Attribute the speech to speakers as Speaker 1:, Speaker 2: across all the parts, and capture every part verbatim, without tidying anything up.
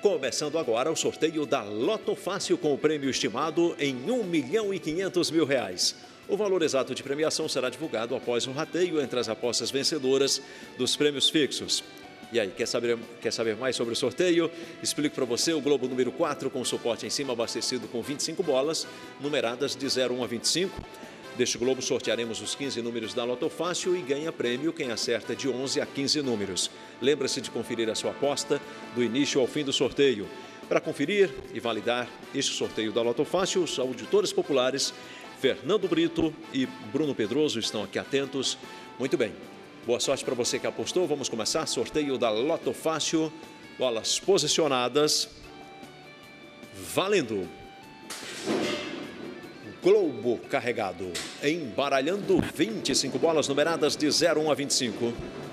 Speaker 1: Começando agora o sorteio da Loto Fácil com o prêmio estimado em um milhão e quinhentos mil reais. O valor exato de premiação será divulgado após o rateio entre as apostas vencedoras dos prêmios fixos. E aí, quer saber, quer saber mais sobre o sorteio? Explico para você o globo número quatro com suporte em cima abastecido com vinte e cinco bolas, numeradas de zero a um a vinte e cinco. Deste globo sortearemos os quinze números da Loto Fácil e ganha prêmio quem acerta de onze a quinze números. Lembre-se de conferir a sua aposta do início ao fim do sorteio. Para conferir e validar este sorteio da Loto Fácil, os auditores populares Fernando Brito e Bruno Pedroso estão aqui atentos. Muito bem. Boa sorte para você que apostou. Vamos começar. Sorteio da Loto Fácil. Bolas posicionadas. Valendo. Globo carregado. Embaralhando vinte e cinco bolas numeradas de zero a um a vinte e cinco.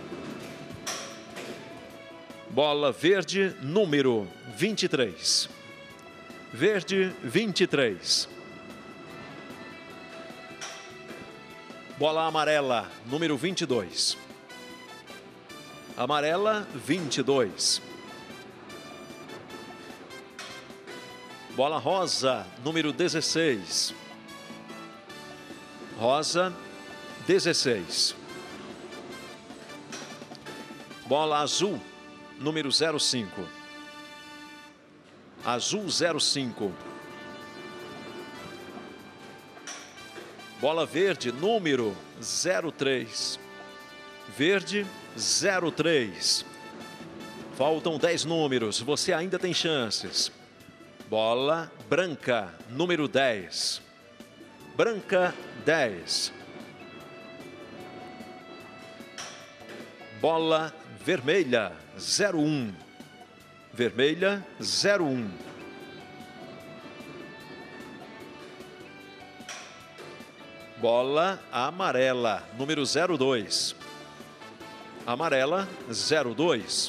Speaker 1: Bola verde, número vinte e três. Verde, vinte e três. Bola amarela, número vinte e dois. Amarela, vinte e dois. Bola rosa, número dezesseis. Rosa, dezesseis. Bola azul, número zero cinco. Azul, zero cinco. Bola verde, número zero três. Verde, zero três. Faltam dez números, você ainda tem chances. Bola branca, número dez. Branca, dez. Bola vermelha, zero um. Vermelha, zero um. Bola amarela, número zero dois. Amarela, zero dois.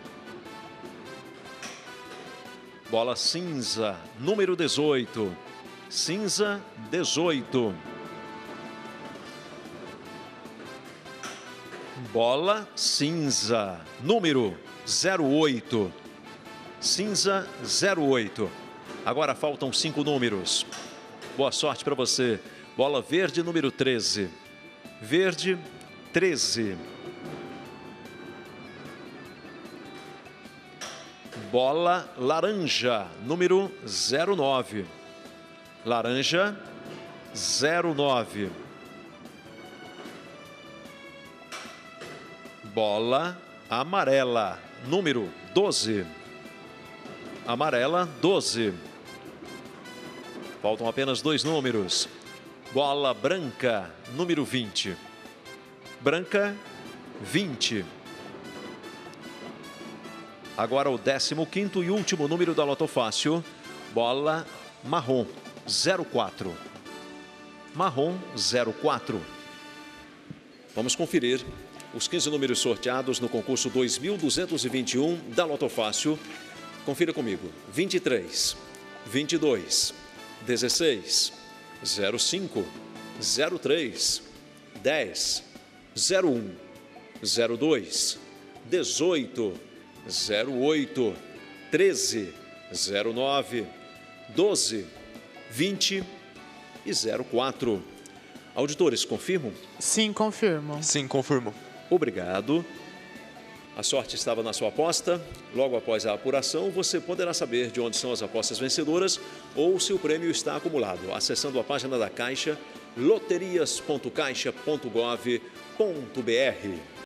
Speaker 1: Bola cinza, número dezoito. Cinza, dezoito. Bola cinza, número zero oito. Cinza, zero oito. Agora faltam cinco números. Boa sorte para você. Bola verde, número treze. Verde, treze. Bola laranja, número zero nove. Laranja, zero nove. Bola amarela, número doze. Amarela, doze. Faltam apenas dois números. Bola branca, número vinte. Branca, vinte. Agora o décimo quinto e último número da Loto Fácil. Bola marrom, zero quatro. Marrom, zero quatro. Vamos conferir os quinze números sorteados no concurso dois mil duzentos e vinte e um da Loto Fácil. Confira comigo. vinte e três, vinte e dois, dezesseis, zero cinco, zero três, dez, zero um, zero dois, dezoito, zero oito, treze, zero nove, doze, vinte e zero quatro. Auditores, confirmam?
Speaker 2: Sim, confirmo.
Speaker 3: Sim, confirmo.
Speaker 1: Obrigado. A sorte estava na sua aposta. Logo após a apuração, você poderá saber de onde são as apostas vencedoras ou se o prêmio está acumulado, acessando a página da Caixa, loterias ponto caixa ponto gov ponto br.